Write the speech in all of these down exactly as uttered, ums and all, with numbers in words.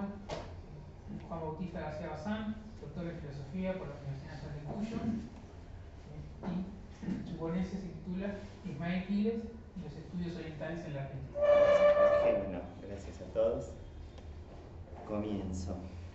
Juan Bautista García Bazán, doctor en Filosofía por la Universidad Nacional de Cuyo, y su ponencia se titula Ismael Quiles y los estudios orientales en la Argentina. Bueno, gracias a todos. Comienzo.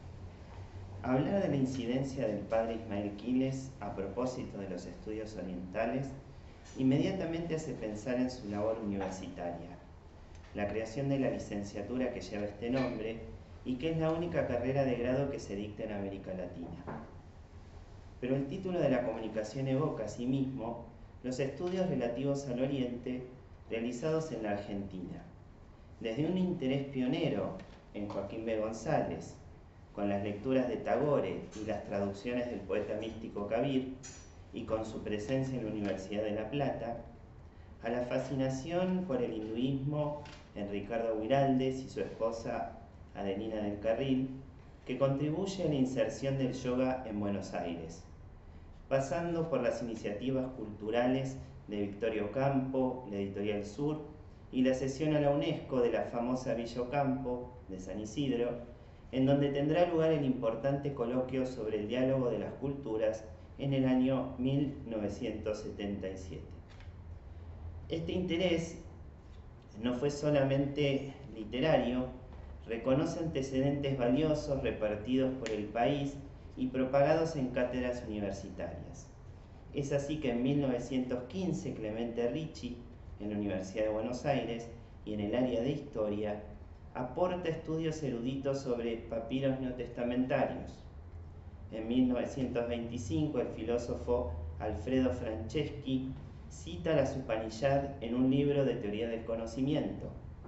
Hablar de la incidencia del padre Ismael Quiles a propósito de los estudios orientales inmediatamente hace pensar en su labor universitaria, la creación de la licenciatura que lleva este nombre y que es la única carrera de grado que se dicta en América Latina. Pero el título de la comunicación evoca asimismo los estudios relativos al Oriente realizados en la Argentina, desde un interés pionero en Joaquín B. González, con las lecturas de Tagore y las traducciones del poeta místico Kabir, y con su presencia en la Universidad de La Plata, a la fascinación por el hinduismo en Ricardo Guiraldes y su esposa Adelina del Carril, que contribuye a la inserción del yoga en Buenos Aires, pasando por las iniciativas culturales de Victorio Campo, la Editorial Sur, y la cesión a la UNESCO de la famosa Villa Ocampo de San Isidro, en donde tendrá lugar el importante coloquio sobre el diálogo de las culturas en el año mil novecientos setenta y siete. Este interés no fue solamente literario, reconoce antecedentes valiosos repartidos por el país y propagados en cátedras universitarias. Es así que en mil novecientos quince Clemente Ricci, en la Universidad de Buenos Aires y en el área de Historia, aporta estudios eruditos sobre papiros neotestamentarios. En mil novecientos veinticinco, el filósofo Alfredo Franceschi cita las Upanishad en un libro de teoría del conocimiento.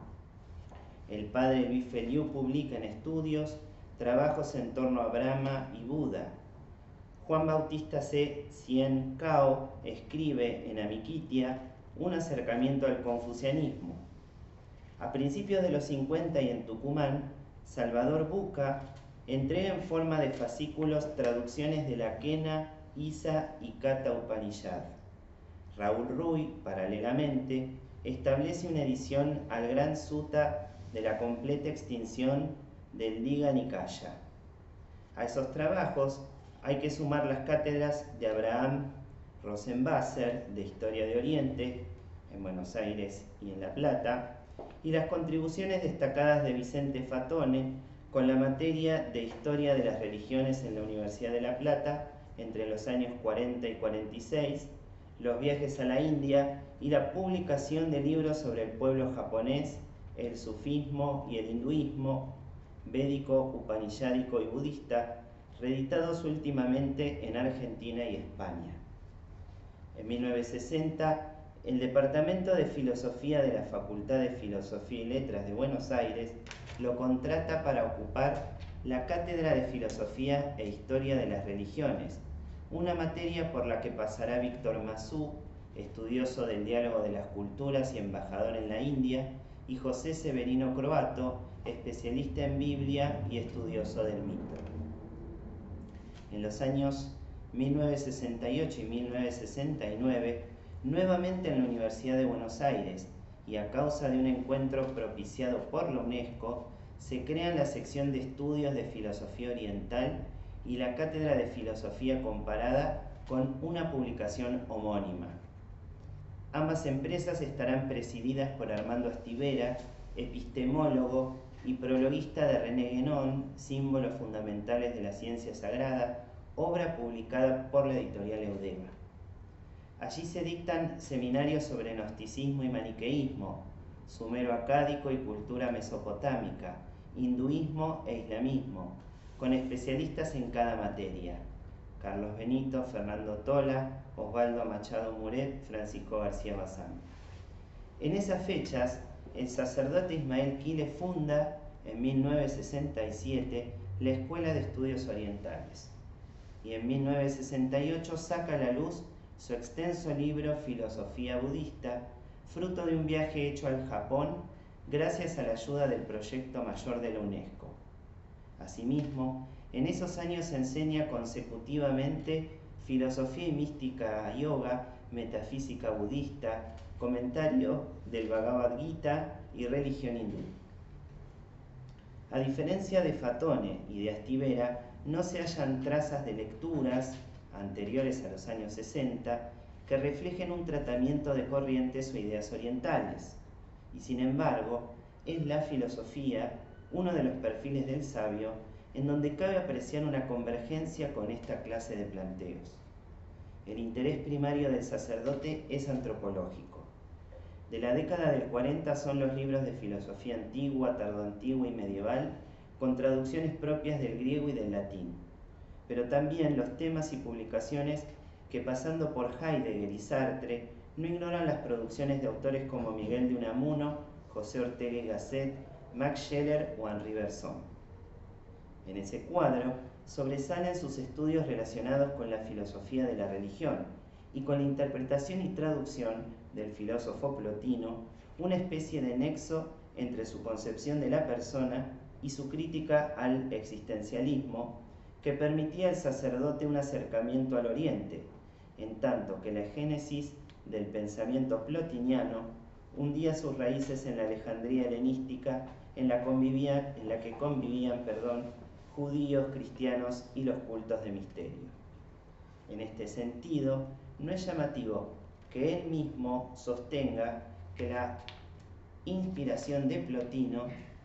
El padre Luis Feliu publica en Estudios trabajos en torno a Brahma y Buda. Juan Bautista C. Cien Cao escribe en Amiquitia un acercamiento al confucianismo. A principios de los cincuenta y en Tucumán, Salvador Buca entrega en forma de fascículos traducciones de la Kena, Isa y Kata Upanishad. Raúl Ruy, paralelamente, establece una edición al Gran Sutta de la completa extinción del Diga Nikaya. A esos trabajos hay que sumar las cátedras de Abraham Rosenwasser de Historia de Oriente, en Buenos Aires y en La Plata, y las contribuciones destacadas de Vicente Fatone con la materia de Historia de las Religiones en la Universidad de La Plata entre los años cuarenta y cuarenta y seis, los viajes a la India y la publicación de libros sobre el pueblo japonés, el sufismo y el hinduismo, védico, upanishádico y budista, reeditados últimamente en Argentina y España. En mil novecientos sesenta, el Departamento de Filosofía de la Facultad de Filosofía y Letras de Buenos Aires lo contrata para ocupar la Cátedra de Filosofía e Historia de las Religiones, una materia por la que pasará Víctor Masú, estudioso del diálogo de las culturas y embajador en la India, y José Severino Croato, especialista en Biblia y estudioso del mito. En los años mil novecientos sesenta y ocho y mil novecientos sesenta y nueve, nuevamente en la Universidad de Buenos Aires, y a causa de un encuentro propiciado por la UNESCO, se crean la sección de estudios de filosofía oriental y la cátedra de filosofía comparada con una publicación homónima. Ambas empresas estarán presididas por Armando Astivera, epistemólogo y prologuista de René Guénon, Símbolos Fundamentales de la Ciencia Sagrada, obra publicada por la editorial Eudema. Allí se dictan seminarios sobre gnosticismo y maniqueísmo, sumero acádico y cultura mesopotámica, hinduismo e islamismo, con especialistas en cada materia: Carlos Benito, Fernando Tola, Osvaldo Machado Muret, Francisco García Bazán. En esas fechas, el sacerdote Ismael Quiles funda, en mil novecientos sesenta y siete, la Escuela de Estudios Orientales, y en mil novecientos sesenta y ocho saca a la luz su extenso libro Filosofía Budista, fruto de un viaje hecho al Japón gracias a la ayuda del proyecto mayor de la UNESCO. Asimismo, en esos años enseña consecutivamente filosofía y mística yoga, metafísica budista, comentario del Bhagavad Gita y religión hindú. A diferencia de Fatone y de Astivera, no se hallan trazas de lecturas anteriores a los años sesenta que reflejen un tratamiento de corrientes o ideas orientales. Y sin embargo, es la filosofía uno de los perfiles del sabio en donde cabe apreciar una convergencia con esta clase de planteos. El interés primario del sacerdote es antropológico. De la década del cuarenta son los libros de filosofía antigua, tardoantigua y medieval, con traducciones propias del griego y del latín, pero también los temas y publicaciones que, pasando por Heidegger y Sartre, no ignoran las producciones de autores como Miguel de Unamuno, José Ortega y Gasset, Max Scheler o Henri Bergson. En ese cuadro sobresalen sus estudios relacionados con la filosofía de la religión y con la interpretación y traducción del filósofo Plotino, una especie de nexo entre su concepción de la persona y su crítica al existencialismo, que permitía al sacerdote un acercamiento al Oriente, en tanto que la génesis del pensamiento plotiniano hundía sus raíces en la Alejandría helenística, en la, convivía, en la que convivían perdón, judíos, cristianos y los cultos de misterio. En este sentido, no es llamativo que él mismo sostenga que la inspiración de Plotino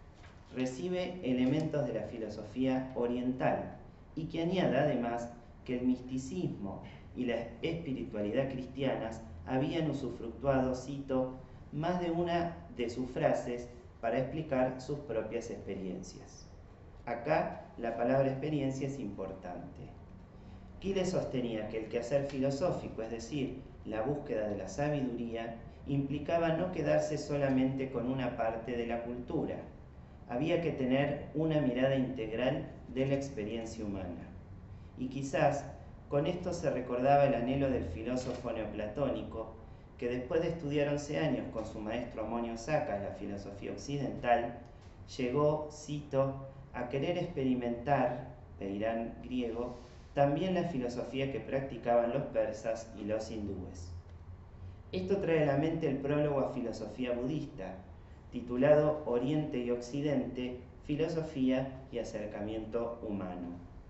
recibe elementos de la filosofía oriental y que añada además que el misticismo y la espiritualidad cristianas habían usufructuado, cito, más de una de sus frases para explicar sus propias experiencias. Acá la palabra experiencia es importante. Quiles sostenía que el quehacer filosófico, es decir, la búsqueda de la sabiduría, implicaba no quedarse solamente con una parte de la cultura. Había que tener una mirada integral de la experiencia humana. Y quizás con esto se recordaba el anhelo del filósofo neoplatónico, que después de estudiar once años con su maestro Amonio Sacas la filosofía occidental, llegó, cito, a querer experimentar, Peirán griego, también la filosofía que practicaban los persas y los hindúes. Esto trae a la mente el prólogo a filosofía budista, titulado Oriente y Occidente, filosofía y acercamiento humano.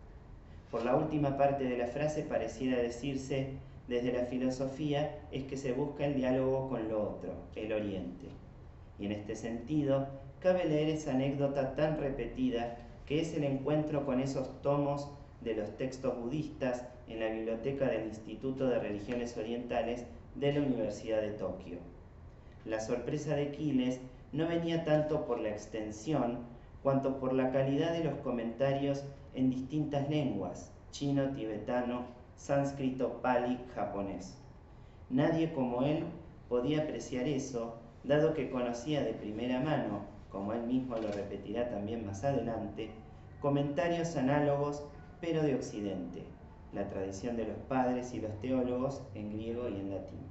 Por la última parte de la frase pareciera decirse, desde la filosofía es que se busca el diálogo con lo otro, el Oriente. Y en este sentido, cabe leer esa anécdota tan repetida que es el encuentro con esos tomos de los textos budistas en la biblioteca del Instituto de Religiones Orientales de la Universidad de Tokio. La sorpresa de Quiles no venía tanto por la extensión, cuanto por la calidad de los comentarios en distintas lenguas, chino, tibetano, sánscrito, pali, japonés. Nadie como él podía apreciar eso, dado que conocía de primera mano, como él mismo lo repetirá también más adelante, comentarios análogos pero de Occidente, la tradición de los padres y los teólogos en griego y en latín.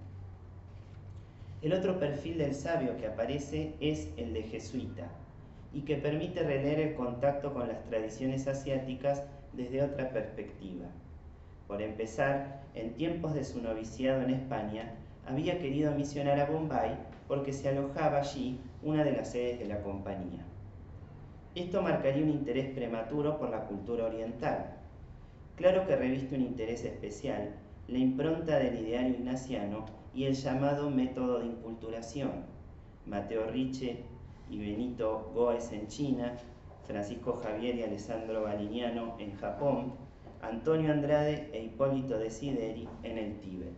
El otro perfil del sabio que aparece es el de jesuita, y que permite releer el contacto con las tradiciones asiáticas desde otra perspectiva. Por empezar, en tiempos de su noviciado en España, había querido misionar a Bombay porque se alojaba allí una de las sedes de la compañía. Esto marcaría un interés prematuro por la cultura oriental. Claro que reviste un interés especial la impronta del ideario ignaciano y el llamado método de inculturación. Mateo Ricci y Benito Goes en China, Francisco Javier y Alessandro Balignano en Japón, Antonio Andrade e Hipólito Desideri en el Tíbet.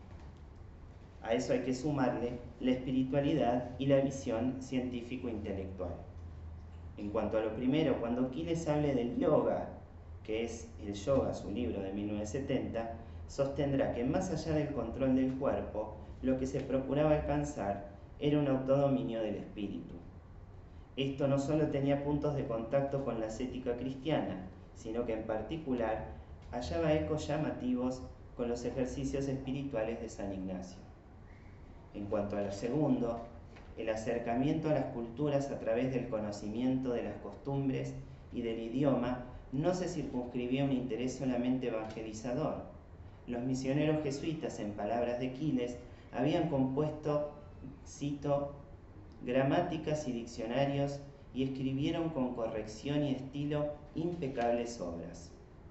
A eso hay que sumarle la espiritualidad y la visión científico-intelectual. En cuanto a lo primero, cuando Quiles hable del yoga, que es El Yoga, su libro de mil novecientos setenta, sostendrá que más allá del control del cuerpo, lo que se procuraba alcanzar era un autodominio del espíritu. Esto no solo tenía puntos de contacto con la ascética cristiana, sino que en particular hallaba ecos llamativos con los ejercicios espirituales de San Ignacio. En cuanto a lo segundo, el acercamiento a las culturas a través del conocimiento de las costumbres y del idioma no se circunscribía a un interés solamente evangelizador. Los misioneros jesuitas, en palabras de Quiles, habían compuesto, cito, gramáticas y diccionarios y escribieron con corrección y estilo impecables obras.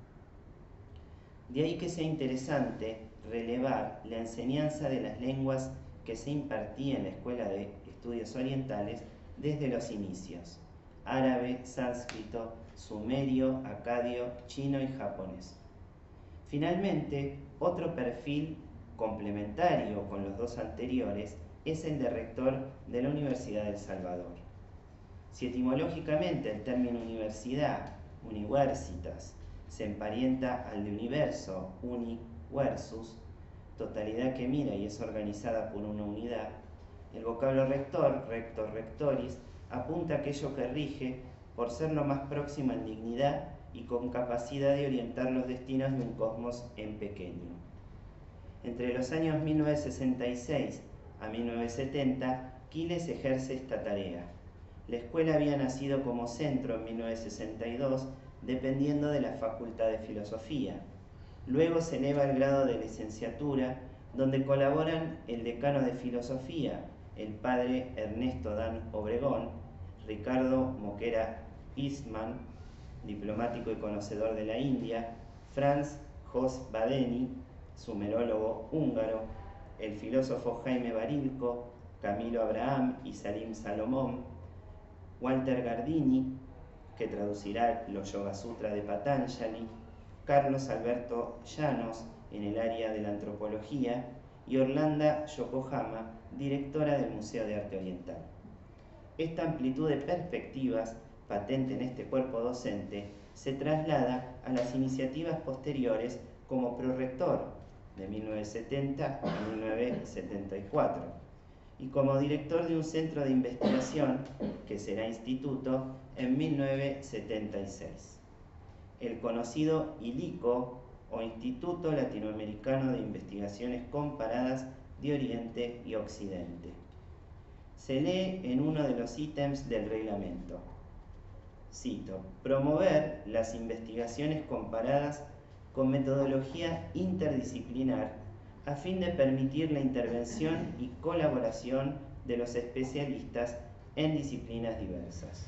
De ahí que sea interesante relevar la enseñanza de las lenguas que se impartía en la Escuela de Estudios Orientales desde los inicios: árabe, sánscrito, sumerio, acadio, chino y japonés. Finalmente, otro perfil complementario con los dos anteriores es el de rector de la Universidad del Salvador. Si etimológicamente el término universidad, universitas, se emparenta al de universo, uni versus, totalidad que mira y es organizada por una unidad, el vocablo rector, rector rectoris, apunta a aquello que rige por ser lo más próximo en dignidad y con capacidad de orientar los destinos de un cosmos en pequeño. Entre los años mil novecientos sesenta y seis a mil novecientos setenta, Quiles ejerce esta tarea. La escuela había nacido como centro en mil novecientos sesenta y dos, dependiendo de la Facultad de Filosofía. Luego se eleva al grado de licenciatura, donde colaboran el decano de Filosofía, el padre Ernesto Dan Obregón, Ricardo Moquera Eastman, diplomático y conocedor de la India, Franz Jos Badeni, sumerólogo húngaro, el filósofo Jaime Barilco, Camilo Abraham y Salim Salomón, Walter Gardini, que traducirá los Yoga Sutra de Patanjali, Carlos Alberto Llanos en el área de la antropología y Orlando Yokohama, directora del Museo de Arte Oriental. Esta amplitud de perspectivas, patente en este cuerpo docente, se traslada a las iniciativas posteriores como prorector de mil novecientos setenta a mil novecientos setenta y cuatro y como director de un centro de investigación que será instituto en mil novecientos setenta y seis. El conocido ILICO, o Instituto Latinoamericano de Investigaciones Comparadas de Oriente y Occidente. Se lee en uno de los ítems del reglamento. Cito: promover las investigaciones comparadas con metodología interdisciplinar a fin de permitir la intervención y colaboración de los especialistas en disciplinas diversas.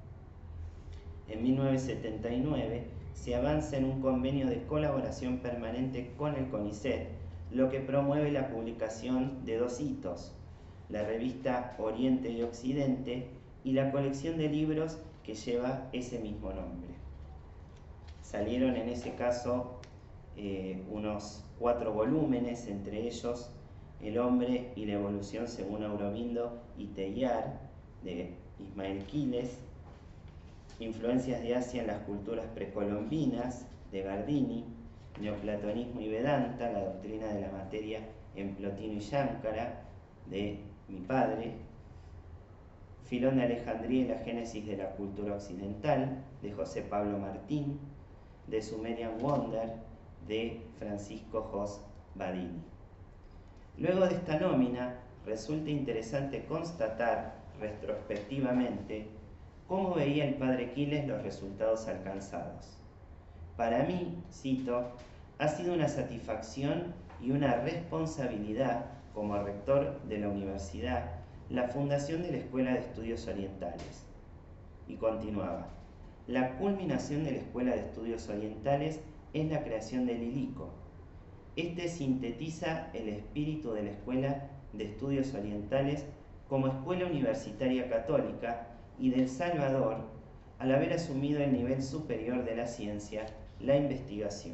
En mil novecientos setenta y nueve se avanza en un convenio de colaboración permanente con el CONICET, lo que promueve la publicación de dos hitos: la revista Oriente y Occidente y la colección de libros que lleva ese mismo nombre. Salieron en ese caso eh, unos cuatro volúmenes, entre ellos El hombre y la evolución según Aurobindo y Teilhard, de Ismael Quiles, Influencias de Asia en las culturas precolombinas, de Gardini, Neoplatonismo y Vedanta, la doctrina de la materia en Plotino y Shankara, de mi padre, Filón de Alejandría y la génesis de la cultura occidental, de José Pablo Martín, de Sumerian Wonder, de Francisco Jos Badini. Luego de esta nómina, resulta interesante constatar retrospectivamente cómo veía el padre Quiles los resultados alcanzados. Para mí, cito, ha sido una satisfacción y una responsabilidad como rector de la universidad la fundación de la Escuela de Estudios Orientales. Y continuaba: la culminación de la Escuela de Estudios Orientales es la creación del ILICO. Este sintetiza el espíritu de la Escuela de Estudios Orientales como escuela universitaria católica y del Salvador, al haber asumido el nivel superior de la ciencia, la investigación.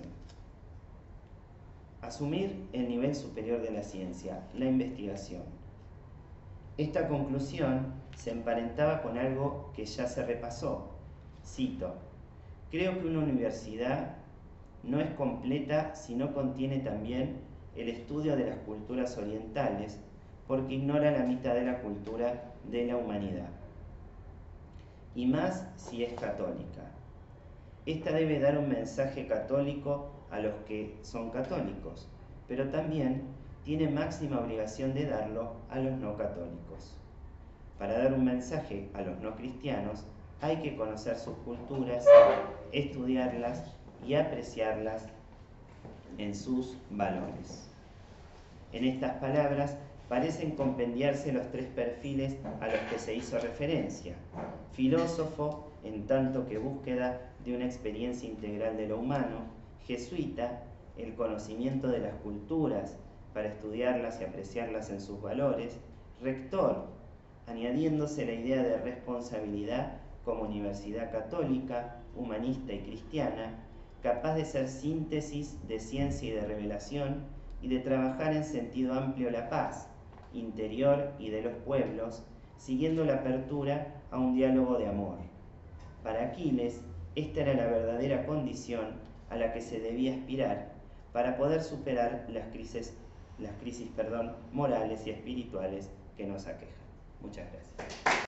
Asumir el nivel superior de la ciencia, la investigación. Esta conclusión se emparentaba con algo que ya se repasó. Cito: creo que una universidad no es completa si no contiene también el estudio de las culturas orientales, porque ignora la mitad de la cultura de la humanidad. Y más si es católica. Esta debe dar un mensaje católico a los que son católicos, pero también tiene máxima obligación de darlo a los no católicos. Para dar un mensaje a los no cristianos hay que conocer sus culturas, estudiarlas y apreciarlas en sus valores. En estas palabras parecen compendiarse los tres perfiles a los que se hizo referencia: filósofo, en tanto que búsqueda de una experiencia integral de lo humano; jesuita, el conocimiento de las culturas para estudiarlas y apreciarlas en sus valores; rector, añadiéndose la idea de responsabilidad como universidad católica, humanista y cristiana, capaz de ser síntesis de ciencia y de revelación, y de trabajar en sentido amplio la paz interior y de los pueblos, siguiendo la apertura a un diálogo de amor. Para Aquiles, esta era la verdadera condición a la que se debía aspirar para poder superar las crisis, las crisis perdón, morales y espirituales que nos aquejan. Muchas gracias.